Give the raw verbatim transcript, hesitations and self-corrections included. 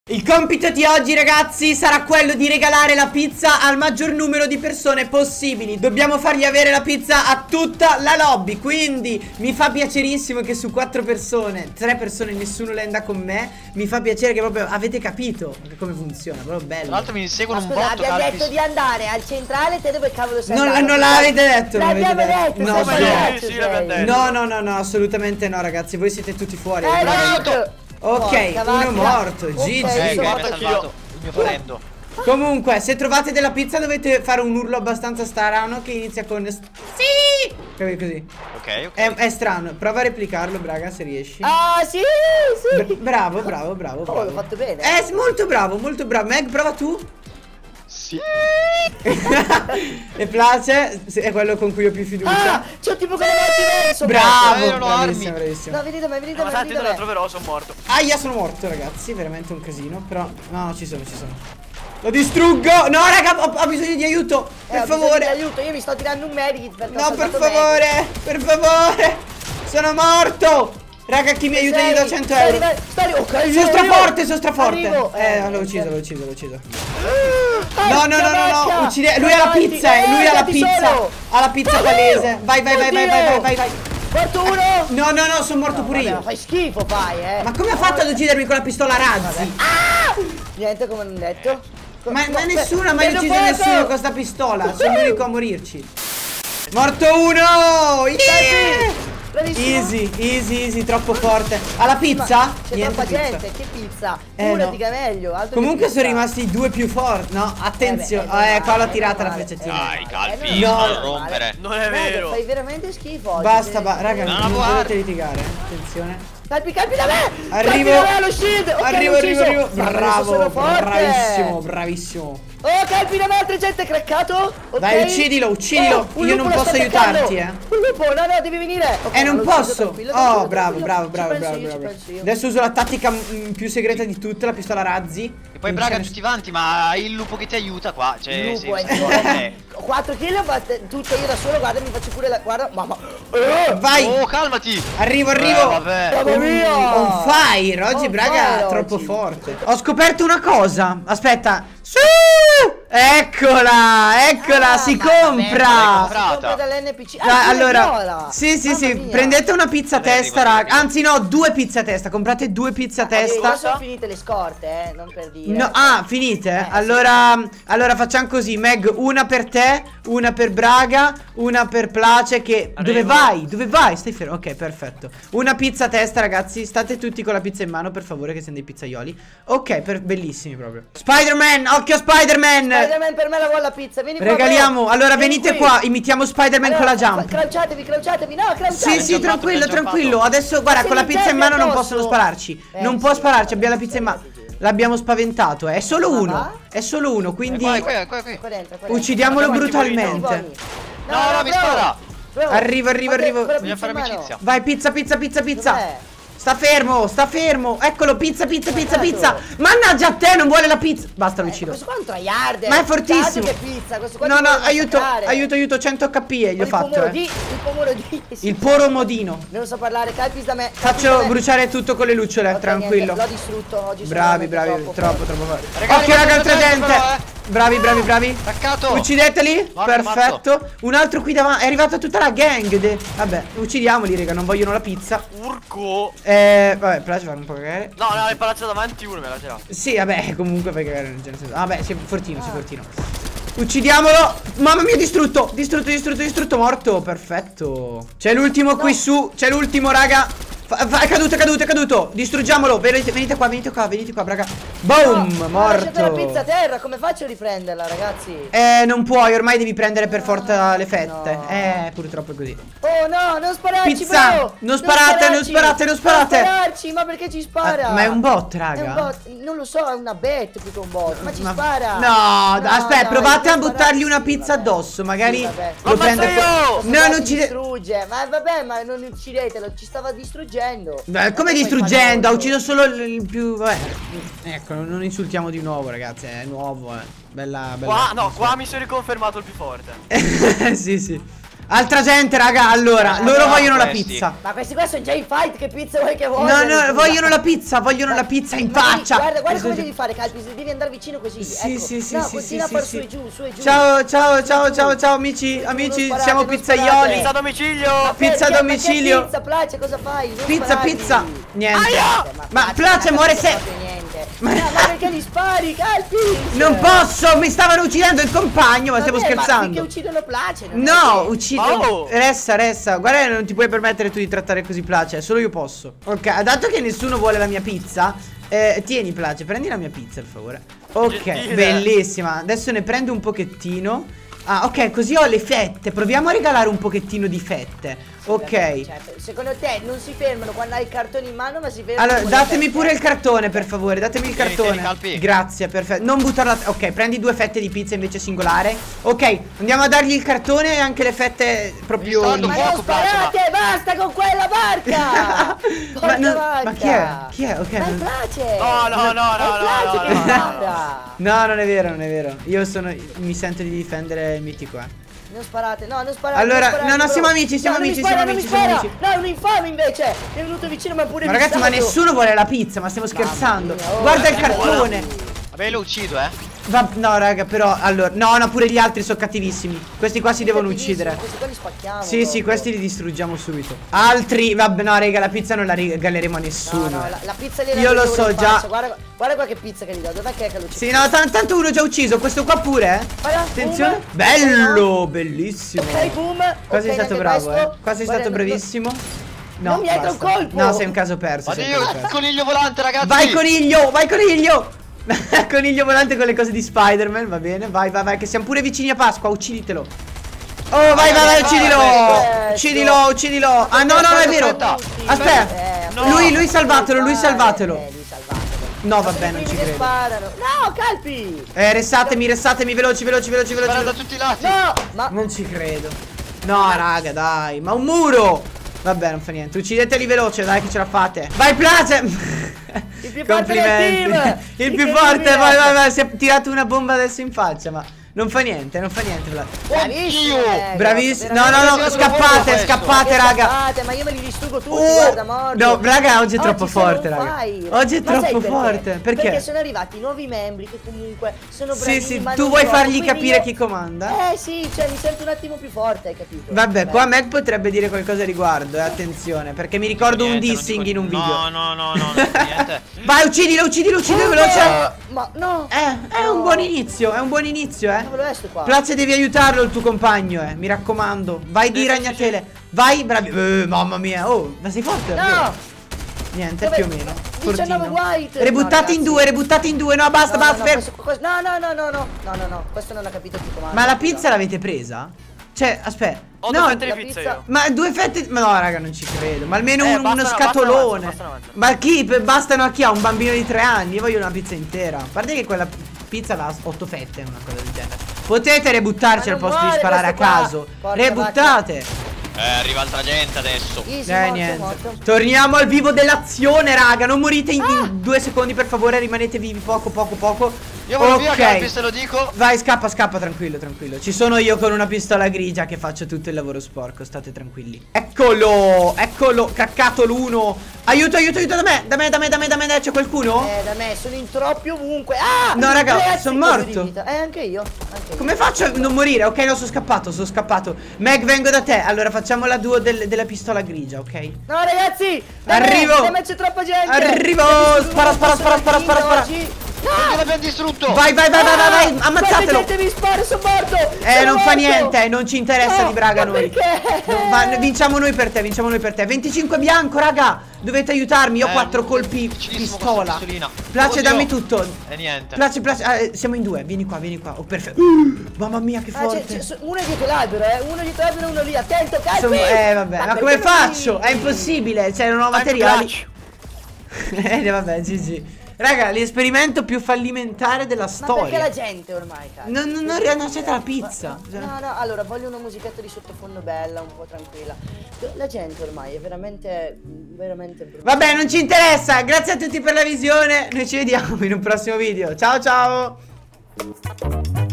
Il compito di oggi, ragazzi, sarà quello di regalare la pizza al maggior numero di persone possibili. Dobbiamo fargli avere la pizza a tutta la lobby. Quindi mi fa piacerissimo che su quattro persone, tre persone, nessuno lenda con me. Mi fa piacere che proprio avete capito come funziona. Proprio bello. Tra l'altro mi inseguono un Scusa, botto. abbiamo Calpis. detto di andare al centrale, te dove cavolo sei Non, andato? non l'avete detto. non L'abbiamo l'avete detto, No, sei sì. pagliaccio, sì, sei. l'abbiamo detto. No, no, no, no, assolutamente no, ragazzi. Voi siete tutti fuori. Eh, Bravi. no. Ok, Porca uno vacca. morto. Ok, G G. Ok, sono mi ha morto salvato il mio parendo. Comunque, se trovate della pizza dovete fare un urlo abbastanza strano che inizia con sì! Capito così? Ok, ok. È, è strano. Prova a replicarlo, Braga, se riesci. Ah, sì, sì. Bra- bravo, bravo, bravo, bravo. Oh, l'ho fatto bene. Eh, molto bravo, molto bravo. Meg, prova tu. Sì. E Place è quello con cui ho più fiducia. Ah, c'è un tipo con le morti verso. Bravo, non ho armi. bravissimo, bravissimo. No, venite me, venite Ma me, tanti venite non la me. troverò, sono morto. Aia, sono morto, ragazzi. Veramente un casino. Però, no, no, ci sono, ci sono. Lo distruggo. No, raga, ho, ho bisogno di aiuto. Eh, Per ho bisogno favore. di aiuto, io mi sto tirando un medikit perché ho No, per salvato favore, per favore. Sono morto. Raga, chi mi aiuta gli do cento euro. Ok, Sono straforte, sono straforte. Arrivo. Eh, Eh, l'ho ucciso, eh. l'ho ucciso, l'ho ucciso. Ah, No, no, no, no, no, vacca. uccide. Lui ha la Davanti. pizza, eh, lui ha la dati pizza. solo. Ha la pizza palese. Vai, vai, vai, vai, vai, vai, vai, vai. Morto uno. No, no, no, sono morto pure Vabbè, io. ma fai schifo, fai, eh. Ma come ha fatto ad uccidermi con la pistola a razzi? Niente, come non detto. Ma, ma Beh, nessuno ha mai vedo ucciso fuoco. nessuno con sta pistola. Sono l'unico a morirci. Morto uno! Yeah! Bravissimo. Easy, easy, easy, troppo forte. Ha la pizza? C'è Niente troppa pizza. gente, che pizza. Eh, Curati no. che è meglio. altro Comunque che sono pizza. rimasti i due più forti. No, attenzione. Eh, beh, Eh, qua l'ho è tirata la normale, frecciatina. è Dai, normale, Calpis, è no. normale. non rompere. Non è Guarda, vero. fai veramente schifo oggi. Basta, Che- ba- raga, No, non guarda. dovete litigare. Attenzione. Calpi, calpi da me! Arrivo. Calpi da me allo shield! Ok, Arrivo, l'ho arrivo, ucciso. arrivo. Ma adesso Bravo, sono forte. bravissimo, bravissimo. Oh, calpi da me, altra gente craccato. Ok. Dai, uccidilo, uccidilo. Oh, un Io lupo non lo posso sta attaccando. aiutarti, eh. Un lupo, no, no, devi venire. Ok, Eh, non l'ho ucciso, posso. tranquillo, Oh, tranquillo, bravo, tranquillo. bravo, Ci bravo, penso bravo, io, ci bravo. penso io. Adesso uso la tattica mm, più segreta di tutte, la pistola a razzi. E poi Braga tutti avanti, ma hai il lupo che ti aiuta qua. Cioè, Il lupo sei- è sei- eh. quattro kill ho fatte tutte io da solo, guarda, mi faccio pure la. Guarda, mamma. Eh, Vai. Oh, calmati. Arrivo, Eh, arrivo. vabbè. Mamma mia! On fire. Oggi On Braga fire è troppo oggi. forte. Ho scoperto una cosa. Aspetta. Sì! Eccola, eccola, Ah, si ma vabbè, compra. ma Si compra dall'N P C. Dai, Ah, allora, viola. sì, sì, Mamma sì, mia. prendete una pizza a Vabbè, testa, arrivo, raga. arrivo. Anzi, no, due pizze a testa. Comprate due pizze a Vabbè, io testa. sono finite le scorte, eh, non per dire. No, ah, finite? Eh, allora, allora facciamo così, Meg, una per te, una per Braga, una per Place. Che dove Arrivo. vai? Dove vai? Stai fermo. Ok, perfetto. Una pizza a testa, ragazzi. State tutti con la pizza in mano, per favore, che siamo dei pizzaioli. Ok, per, bellissimi proprio. Spider-Man, occhio a Spider-Man. Spider-Man per me la vuole la pizza, vieni qua. Regaliamo. bro. Allora, Vieni venite qui. qua, imitiamo Spider-Man Allora, con la jump. Crouchatevi, crouchatevi, no, crouchatevi. Sì, sì, giampato, tranquillo, ben giampato. tranquillo. Adesso, guarda, se con la mi pizza in getti mano non addosso. possono spararci. Eh, Non sì, può spararci, vabbè, abbiamo la pizza in mano. sì, sì. L'abbiamo spaventato, eh. È solo Ma uno. va? È solo uno, quindi Qua, qua, qua, qua. Qua dentro, qua dentro. uccidiamolo Guarda quanti brutalmente. No, no, mi spara. bro. Arrivo, arrivo, Ok, arrivo. con la Vogliamo pizza fare in mano. amicizia. Vai, pizza, pizza, pizza, pizza. Dov'è? Sta fermo, sta fermo. Eccolo, pizza, pizza, pizza, Guardato. pizza. Mannaggia a te, non vuole la pizza. Basta, lo Eh, uccido. questo qua è un tryhard. Ma è fortissimo. Che pizza, questo qua No, ti no, vuole aiuto, massacrare. aiuto, aiuto. cento H P e gli ho Il fatto, pomoro eh. di, il pomoro di. sì. Il poromodino. Non so parlare, calpis da me. calpis Faccio da me. bruciare tutto con le lucciole, Ok, tranquillo. niente, L'ho distrutto oggi. sono Bravi, veramente bravi, troppo troppo, forte. troppo forte. Ragazzi, Occhio, raga, ma altra cosa gente. però, eh? Bravi, bravi, bravi. Attaccato. Uccideteli. Morto, Perfetto. Un altro qui davanti. È arrivata tutta la gang. de- Vabbè, uccidiamoli, raga. Non vogliono la pizza. Urco. Eh, vabbè, piace fare un po' cagare. No, no, nel palazzo davanti uno me la tira. Sì, vabbè, comunque fai cagare nel senso. Vabbè, sei fortino, sei fortino. Uccidiamolo. Mamma mia, distrutto. Distrutto, distrutto, distrutto. Morto. Perfetto. C'è l'ultimo qui su. C'è l'ultimo, raga. Fa- fa- è caduto, è caduto, è caduto. Distruggiamolo. Venite, venite qua, venite qua, venite qua, raga. Boom, No, ho lasciato la pizza a morto. terra, come faccio a riprenderla, ragazzi? Eh, non puoi, ormai devi prendere per forza le fette. No. Eh, purtroppo è così. Oh no, non spararci, Pizza! bro! Non sparate, non sparate, non sparate! Non spararci, ma perché ci spara? Ah, ma è un bot, È raga. un bot, non lo so, è una bet più che un bot, ma ci Ma- spara! No, aspetta, dai, provate a non buttargli spararci, una pizza vabbè. addosso. Magari Sì, vabbè. lo Lo prende. ammazzo io! No, Questo non qua ci. ti distrugge, ma vabbè, ma non uccidetelo, ci stava distruggendo. Beh, come Ma poi distruggendo? Ha fa ucciso solo il, il più. Vabbè. Ecco, non insultiamo di nuovo, ragazzi. È nuovo, eh. Bella, bella. Qua, no, qua mi sono riconfermato il più forte. Sì, sì. Altra gente, raga, allora, Eh, loro no, vogliono la questi. pizza. Ma questi qua sono già in fight, che pizza vuoi che No, vogliono? no, vogliono la pizza, vogliono la pizza in Ma devi- faccia. Guarda, guarda Questo- come devi fare, Calpis, devi andare vicino così. Sì, ecco. sì, sì, no, sì, continua sì, a far sì, su e sì. giù, su e giù. Ciao, ciao, ciao, Su, ciao, su. ciao amici, Non amici, sparate, siamo non pizzaioli. sparate. Pizza a domicilio. Ma pizza perché? a Ma che domicilio. Pizza, Place, cosa fai? Non Pizza, sparargli. pizza. Niente. Aia! Ma Place, Place non muore ha se... capito niente. Ma, ma perché gli spari, Calpis? Non posso, mi stavano uccidendo il compagno, ma stiamo Vabbè, Ma scherzando. finché uccidono Place, non è No, che- uccide. Oh! Resta, resta. Guarda, non ti puoi permettere tu di trattare così Place, solo io posso. Ok, dato che nessuno vuole la mia pizza, eh, tieni Place, prendi la mia pizza, per favore. Ok, Gentile. bellissima. Adesso ne prendo un pochettino. Ah, ok, così ho le fette. Proviamo a regalare un pochettino di fette. Ok. Certo. Secondo te non si fermano quando hai il cartone in mano, ma si fermano Allora, con le datemi fette? pure il cartone, per favore. Datemi il Tieni, cartone. tieni, Calpi. Grazie, perfetto. Non buttarla. Ok, prendi due fette di pizza invece singolare. Ok, andiamo a dargli il cartone e anche le fette proprio. Mi sta dando Ma lì. non Poco, Place, sparate, basta con quella barca! ma, Porca non- vacca! ma chi è? Chi è? Ok. Ma è non- Place! No, no, no, no, È no, Place no, che no, spara! No, non è vero, non è vero. Io sono. Mi sento di difendere il mitico, eh. Non sparate, no, non sparate. Allora, non sparate, no, no, bro. siamo amici, siamo no, non amici, mi spara, siamo non mi amici, siamo spara. amici. No, è un infame invece! Mi è venuto vicino, ma pure Ma ragazzi, ma fissato. nessuno vuole la pizza, ma stiamo scherzando. mia, oh, Guarda il ragazzi, cartone. Vabbè, lo uccido, eh. Va- no, raga, però, allora. No, no, pure gli altri sono cattivissimi. Questi qua si devono uccidere. Questi qua li spacchiamo. Sì, sì, proprio. questi li distruggiamo subito. Altri, vabbè, no, raga, la pizza non la regaleremo a No, nessuno. no, la, la pizza lì Io lo so già. Guarda, guarda qualche pizza che gli do. Dov'è che è che lo c'è? Sì, no, t- tanto uno già ucciso, questo qua pure, eh. Guarda, Attenzione. boom. Bello, bellissimo. Ok, boom. Qua ok, sei stato neanche bravo, questo. eh. Qua sei Guarda, stato non- bravissimo. No, non mi hai dato un basta. colpo. No, sei un caso perso. Ma sei un io, caso perso. coniglio volante, ragazzi. Vai coniglio, vai coniglio. Coniglio volante con le cose di Spider-Man, va bene. Vai, vai, vai, che siamo pure vicini a Pasqua, ucciditelo. Oh, vai, vai, vai, uccidilo. questo. Uccidilo, uccidilo. Ah, no, no, è vero. Aspetta. Aspetta. Eh, No. Lui, lui salvatelo, lui salvatelo. Eh, lui salvatelo. No, Ma vabbè, sono i non primi ci che credo. sparano. No, Calpi. Eh, restatemi, restatemi, veloci, veloci, veloci, Spara veloci. da tutti i lati. No, ma Non ci credo. No, raga, dai, ma un muro. Vabbè, non fa niente. Uccideteli veloce, dai, che ce la fate. Vai, Place. Il più forte del team. Il più Incredibile. forte, vai, vai, vai. Si è tirato una bomba adesso in faccia, ma non fa niente, non fa niente, Vlad. Bravissimo. Oddio. eh, Bravissimo. veramente. No, no, no, questo scappate, questo. scappate, Perché raga. scappate? Ma io me li distruggo tutti, Oh, guarda, morto. no, raga, oggi è troppo siamo forte, on raga. fire. Oggi è Ma sai troppo perché? forte. Perché? Perché sono arrivati nuovi membri che comunque sono Sì, bravini, sì, ma tu non vuoi troppo, fargli quindi capire io- chi comanda? Eh sì, cioè mi sento un attimo più forte, hai capito? Vabbè, Beh. qua Mac potrebbe dire qualcosa a riguardo, eh, attenzione, perché mi ricordo un Niente, non dissing dico- in un video. No, no, no, no, non dico niente. Vai, uccidilo, uccidilo, uccidilo, Eh, veloce. Ma no. Eh, è un No. buon inizio, è un buon inizio, eh. Cavolo è sto qua? Place, devi aiutarlo il tuo compagno, eh, mi raccomando. Vai di Sì, sì, ragnatele. Vai, bravi. Eh, mamma mia, oh, ma sei forte? davvero? No. Niente, Dove- più o meno. diciannove Fortino. white. Rebuttati No, in due, ragazzi. rebuttati in due. No, basta, No, basta, no, fermo. questo- questo- no, no, no, no, no, no, no, no, questo non ha capito chi comanda. Ma la pizza l'avete presa? Cioè, aspetta. Ho No, due fette la di pizza pizza- io. ma due fette. Ma no, raga, non ci credo. Ma almeno Eh, un- bastano- uno bastano scatolone. avanti, bastano avanti. Ma chi? Per- Bastano a chi? A un bambino di tre anni? Io voglio una pizza intera. A parte che quella pizza va a otto fette, una cosa del genere. Potete rebuttarci Ma al non posto di muore sparare a questo qua. caso. Porca Rebuttate. Eh, arriva altra gente adesso. Easy, Eh, morto, niente. morto. Torniamo al vivo dell'azione, raga. Non morite in, in due secondi, per favore. Rimanete vivi poco, poco, poco. Io voglio via, Ok. Calpis, te lo dico. Vai, scappa, scappa, tranquillo, tranquillo. Ci sono io con una pistola grigia che faccio tutto il lavoro sporco. State tranquilli. Eccolo, eccolo, caccato l'uno. Aiuto, aiuto, aiuto da me, da me, da me, da me, da me. C'è qualcuno? Eh, da me, sono in troppi ovunque. Ah! No, raga, ragazzi, son cosa morto. di vita. Eh, anche io. Anche io. Come faccio a non morire? Ok, no, sono scappato, sono scappato. Meg, vengo da te. Allora facciamo la duo del- della pistola grigia, ok? No, ragazzi! Da Arrivo. Me, da me c'è troppa gente! Arrivo. Io mi Spara, spara, sono spara, spara, finito spara, spara. oggi. Non No! l'abbiamo distrutto. Vai, vai, vai, vai, vai, vai, Quanta ammazzatelo. gente mi spara, sono morto! Eh, Sono non fa morto! niente, non ci interessa No, di Braga ma noi. perché? No, ma vinciamo noi per te, vinciamo noi per te. venticinque bianco, raga. Dovete aiutarmi, io ho Eh, quattro colpi vicinissimo con pistola. sta pistolina. Place, Oddio. dammi tutto. E niente. Place, place, ah, eh, siamo in due, vieni qua, vieni qua. Oh, perfetto. Uh, mamma mia, che Ah, c'è- forte. c'è- uno è dietro l'albero, eh! Uno dietro l'albero e uno lì, attento, Calpi! Sono- eh, vabbè, ma, perché come non faccio? mi- È impossibile, cioè non ho Time to materiali. clutch. Eh, vabbè, G G. Raga, l'esperimento più fallimentare della Ma perché storia. la gente ormai, Calpi? Non, non, non, non accetta la pizza. Ma- No, no, allora voglio una musichetta di sottofondo bella, un po' tranquilla. La gente ormai è veramente, veramente brutta. Vabbè, non ci interessa. Grazie a tutti per la visione. Noi ci vediamo in un prossimo video. Ciao ciao.